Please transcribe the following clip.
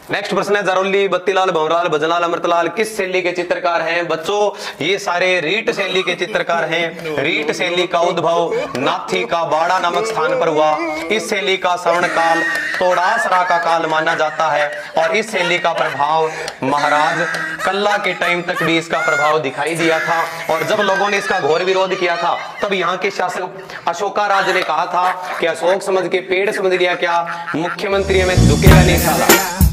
Next प्रश्न है, जारौली, बत्तीलाल, भंवरलाल, भजनलाल, अमृतलाल किस शैली के चित्रकार हैं? बच्चों ये सारे रीट शैली के चित्रकार हैं। रीट शैली का उद्भव नाथी का बाड़ा नामक स्थान पर हुआ। इस शैली का स्वर्ण काल तोड़ासरा का काल माना जाता है और इस शैली का प्रभाव महाराज कल्ला के टाइम तक भी इसका प्रभाव दिखाई दिया था। और जब लोगों ने इसका घोर विरोध किया था तब यहाँ के शासक अशोका राज ने कहा था कि अशोक समझ के पेड़ समझ लिया क्या, मुख्यमंत्री में झुकेगा नहीं साला।